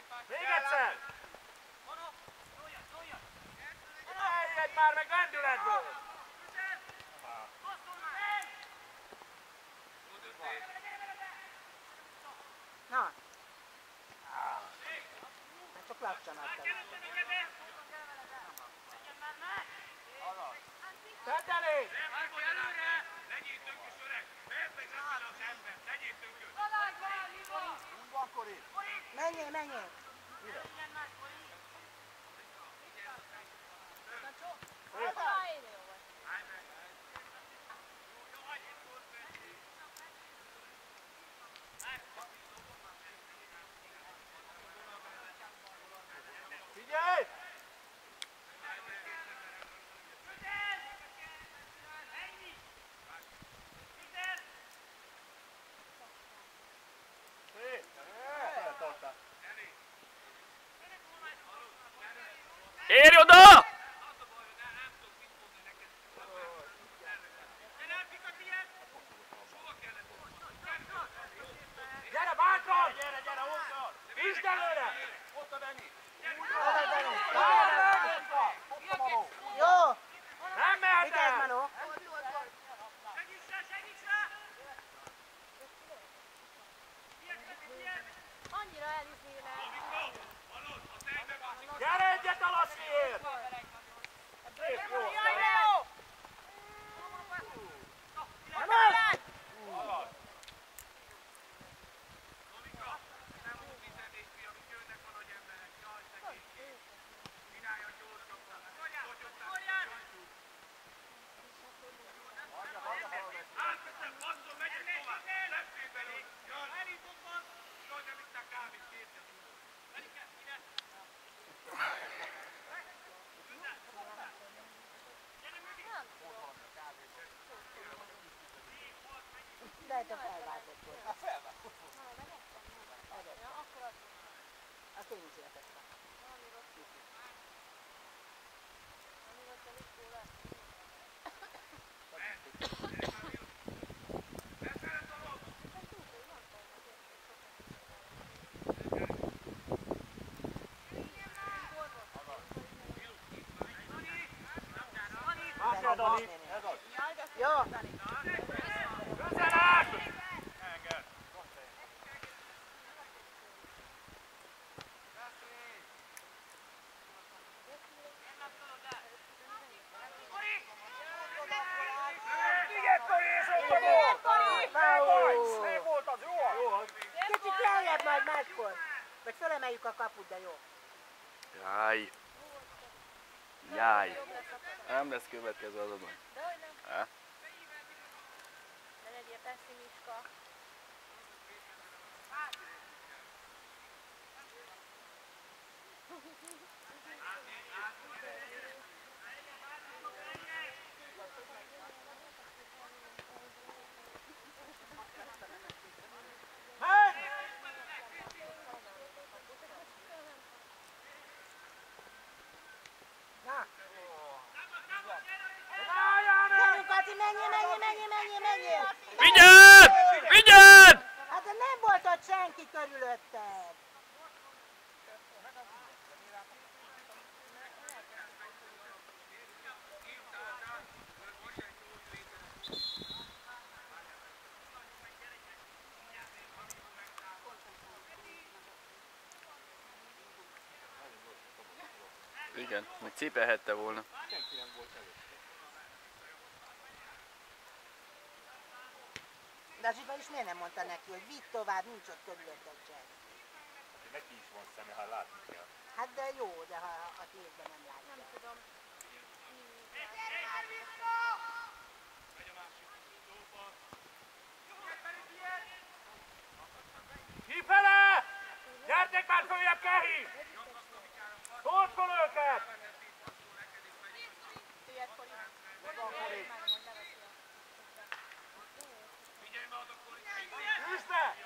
Még egyszer! Eljegy már meg lendületből! Na! Hát csak lassan adtad. Tedd elé! Legyétünk is öreg! Percek nem az ember! Legyétünk őt! Úgy van, Kori! Menjél, menjél! Mire? Figyelj! Érj oda! Gyere, bátran! Gyere, gyere, hozzad! Üsd előre! Ott a Deni! Jó! Nem mehet Vigyázz, el! Manó! Annyira elizélek. Gyere egyet a Lassziért! Szép, jó! Vamos! De te felváltott volt. Hát felvágott. Azt én is értettem. Másra, Dani! Ez az! Jó! Közelebb! Enged! Igen, Kori, és ott a gól! Szép volt az, jó? Kicsit lejjebb majd máskor. Vagy fölemeljük a kaput, de jó. Jaj. Jaj. Nem lesz következő az a baj. Ne legyél pessimista. Menj! Na! Álljának! Menjünk, Kati, menjél! Vigyázz! Vigyázz! Hát de nem volt ott senki körülötted. Igen, meg cipelhette volna. Senki nem volt előtt. De a Zsiba is miért nem mondta neki, hogy vidd tovább, nincs ott körülötted senki. Hát neki is van szeme, ha látni kell. Hát de jó, de ha a képben nem látja. Nem tudom. Kifele! Gyertek már följebb, Kehi! Torkol őket! Üsd be!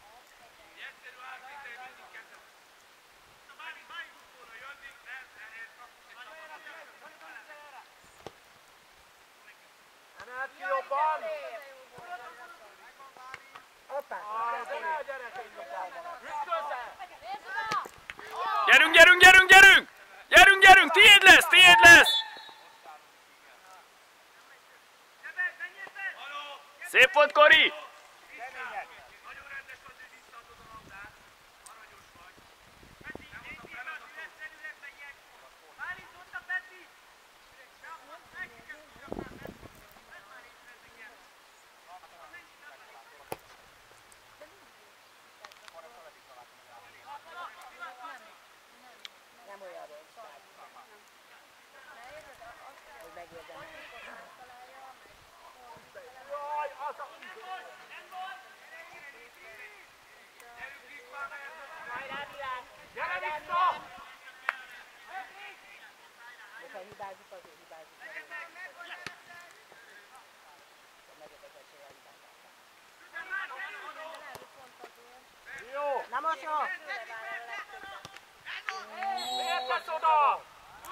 Emelt ki jobban! Hoppá! Gyere, gyere, gyere! Gyerünk, gyerünk, gyerünk, gyerünk! Gyerünk, gyerünk, tiéd lesz, tiéd lesz! Szép volt, Kori! Nagyon rendes vagy, hogy visszaadod a labdát. Aranyos vagy. Nem olyan rossz. Hogy megérdemel. Jaj, az a... Gyere vissza! Hogyha hibázik, azért hibázik. Nagyobb az esélye, hogy hibázik. Jó! Na most jó! Miért tesz oda?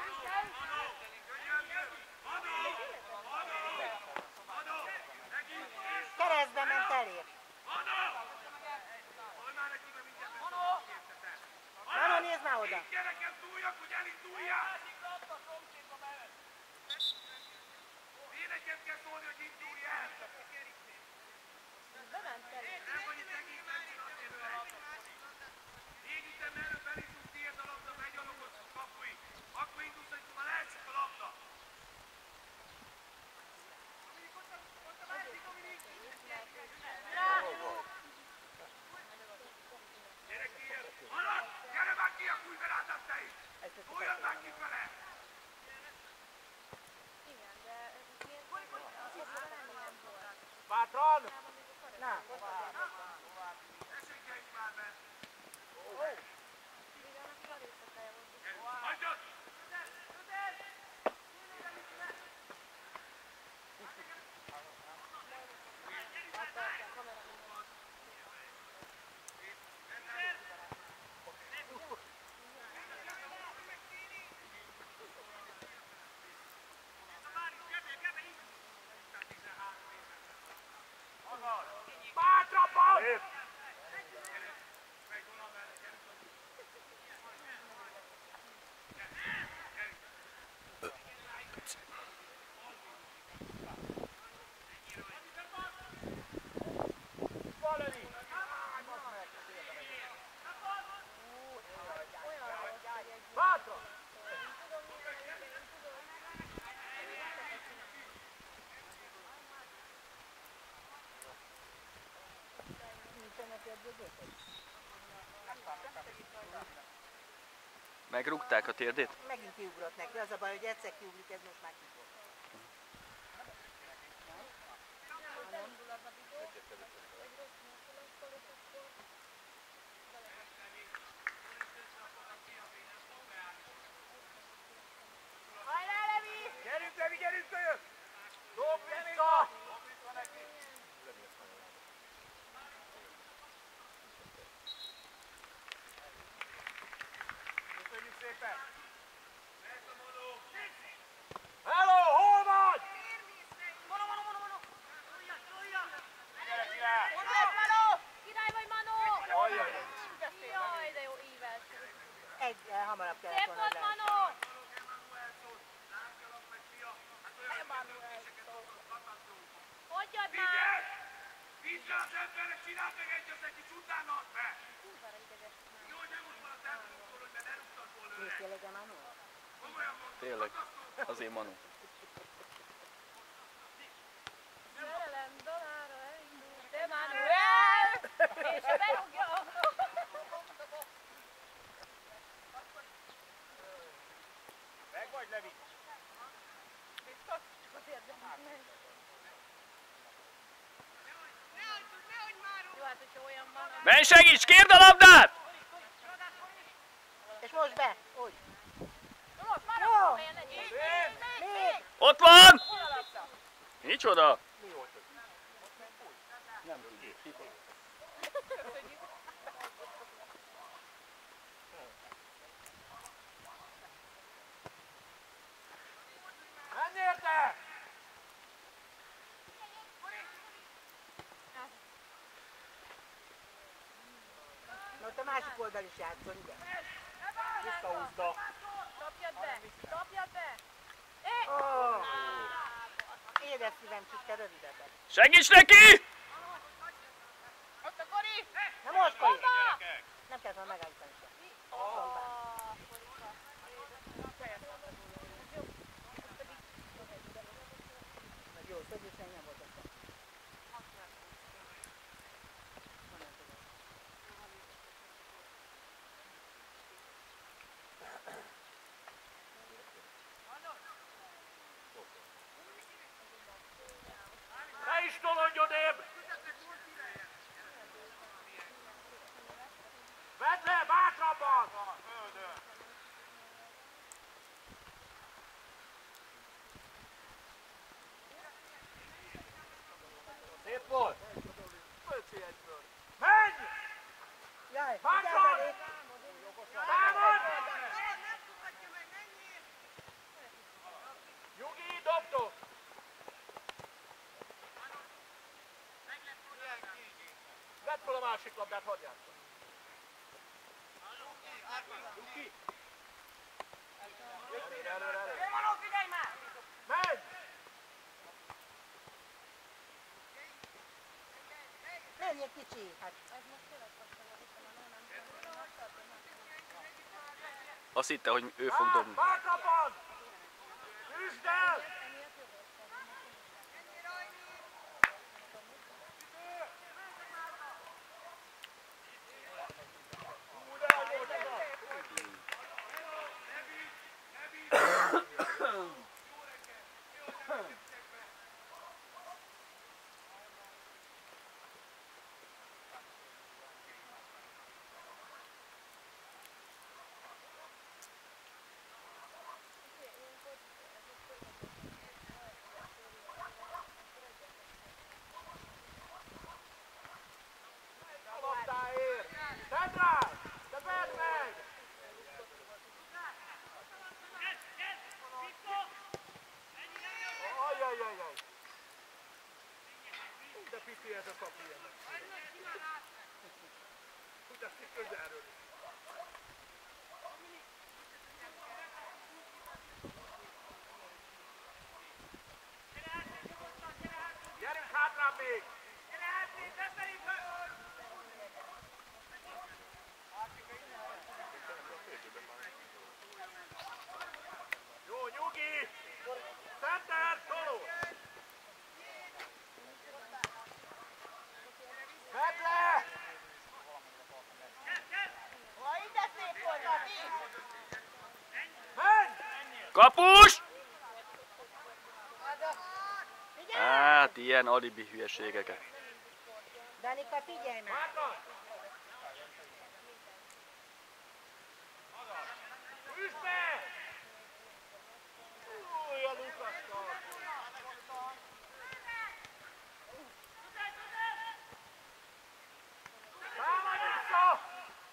Keresztbe ment elé. Mano, nézd már oda! Gyerekem, túljak, hogy elinduljál! Éneket kell szólni, hogy indulj el! Nem vagy itt egészen csinálni. Én itt előbb elindulsz, tiéd a labda, meggyalogod kapuig. Akkor indulsz, hogy már leesik a labda. Gyere ki, Alat! Gyere már ki a kújverátát te is! Túljad már kifele! Igen, de ez miért nem ilyen volt? Bátran! Na, Esélykeink már be! Igen, az a részleteje volt. Hagyjad! Bátrabban! Valeri! Bátra! nincsenek edzőgépek? Megrúgták a térdét? Megint kiugrott neki. Az a baj, hogy egyszer kiugrik, ez most már kifog. Gyerünk, Levi, gyerünk, kölyök! Dob vissza! Köszönjük szépen! Hello, hol vagy? Gyere, király! Király vagy, Manó! Ajjaj! Jaj, de jó íves. Hamarabb kellett Szép volna volt, lenni. Manó! Hagyjad már! Vigyázz! Vidd rá az emberre, csináld meg egy kis utána add be! Jó, hogy nem ott van a tempótól, hogy ne rúgtad volna Nézd le. tényleg a Manu? Komolyan mondom. Tényleg, azért Manu. Szerelem dalára elindult, de Manuel! És berúgja! Meg vagy, Levi? Jó, hát hogyha olyan van... Menj, segíts, kérd a labdát! És most be! Úgy. Most már Jó. a helyen legyél! Még! Ott van! Micsoda? Mi volt ez? Nem tudjuk, hipa. Menj érte! Na ott a másik oldal is játszol, igen. Visszahúzta. Dobjad be! Dobjad be! Édes szívem, csak te rövidebbet. Segíts neki! Ott a Kori! Na most, Kori! Hova? Nem kell volna megállítani se. Jó, szögés nem volt össze. Ne is tolodj odébb! Vedd le, bátrabban! Szép volt! Menj! Jaj, Bátran! figyelj Támad! Nyugi, dobtok! Vedd fel a másik labdát, hagyjál! Nyugi! Előre, előre, előre! Menj! Menjél kicsi! Hát, Azt hitte, hogy ő fog dobni. Bátrabban! Üsd el! A labdáért! Tedd rá! Te vedd meg! Ajjajjajjaj! De pici ez a kapu ilyenek. Úgy ezt itt közelről is. Gyerünk hátrább még! Jó, nyugi! Center, toló! Vedd le! ide szép volt, Ati! Menj! Kapus! Hát ilyen alibi hülyeségeket. Danika, figyelj meg! Hátra! Üsd be! Új, a Lukasz támadj vissza!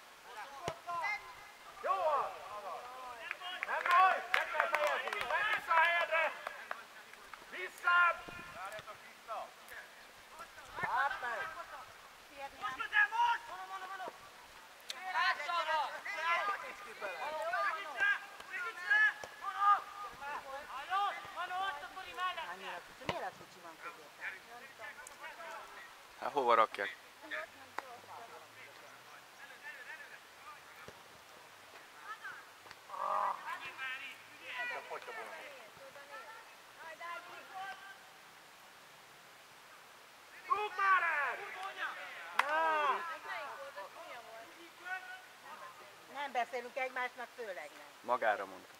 Jó van! Nem baj, meg kell fejezni! Menj vissza a helyedre! Visszább! Hát meg! Annyira kicsi. Miért az kicsi van középen? Hát hova rakják? Rúg már el! Na! Nem beszélünk egymásnak, főleg nem. Magára mondta.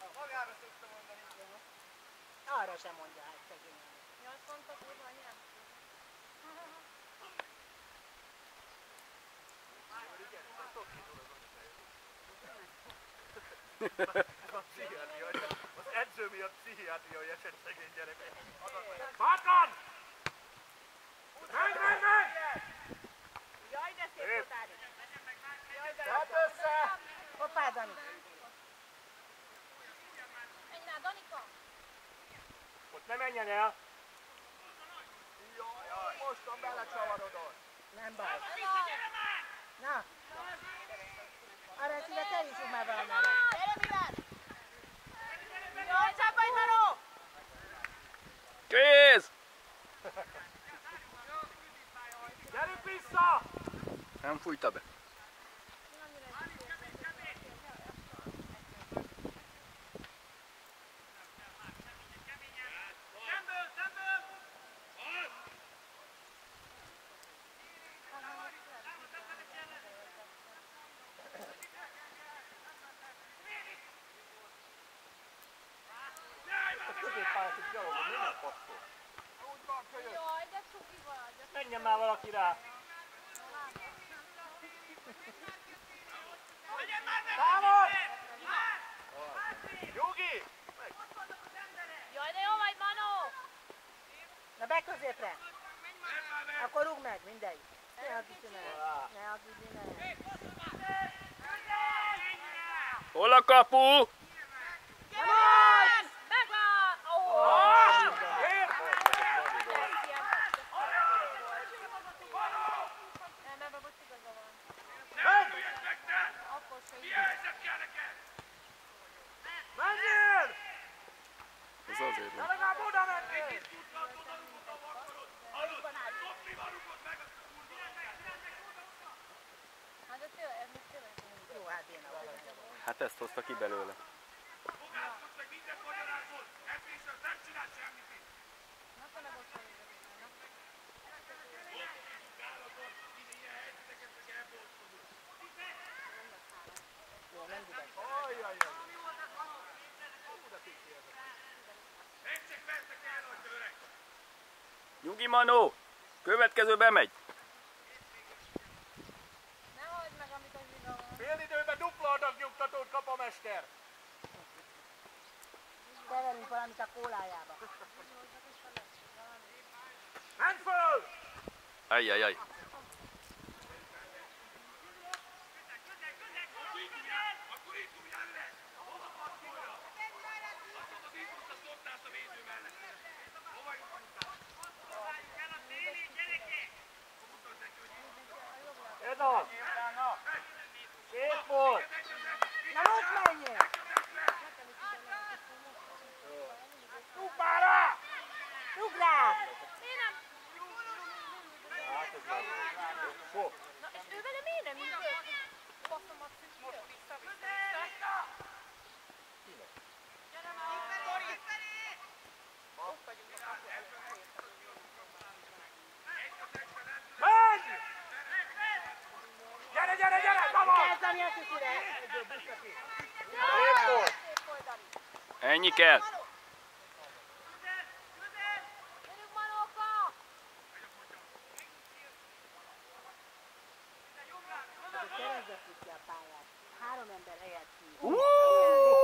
Arra sem mondja hát szegény. Azt mondta, kurva anyám. Az edző miatt pszichiátriai eset szegény gyerekek. Bátran! Menj, menj, menj! Jaj, de szép Szép. volt, Ári! Tedd össze! Hoppá, Dani! Menj rá, Danika! Ott ne menjen el! Jaj, mostan belecsavarodott! Nem baj. Na! Arra szíve, te is már valamelyre. fújta be. Középpályásig gyalogol, minden passzol. Úgy van, kölyök. Jaj, de cuki vagy. Menjen már valaki rá. Támad! Jogi! Jaj, de jó vagy, Manó! Na be középre! Akkor rúg meg, mindegy. Ne agítsd meg. Ne agítsd meg. Hol a kapu? Megvan! Ó! Nem, ebben most igaza van. Akkor se így. Menjél! Ez azért De van. legalább oda menjél! Hát de tényleg, ez most tényleg Jó, hát én a Hát ezt hozta ki belőle. akkor nem ott van igazából. Jó, nem büdös. Ajjajjaj! Hú, de pici ez. Nyugi, Manó! Következő bemegy. Ne hagyd meg, amit az liga van. Fél időben dupla adag kap a mester. Keverünk valamit a kólájába. Menj föl! Ajjajjaj. Ez az! Szép volt! Na most menjél! Dupára! Rúg rá! Miért nem? Hát ez már... Fog! Na, és ő vele miért nem indult? Baszomat szűkül. Vissza. Gyere már! Menj! Gyere, gyere, gyere! Tavaly! Kezdeni a kicire! Szép volt! Szép volt, Dani. Ennyi kell. Gyerünk, Manóka! Kerezzek ki a pályát. 3 ember helyett ki. Hú!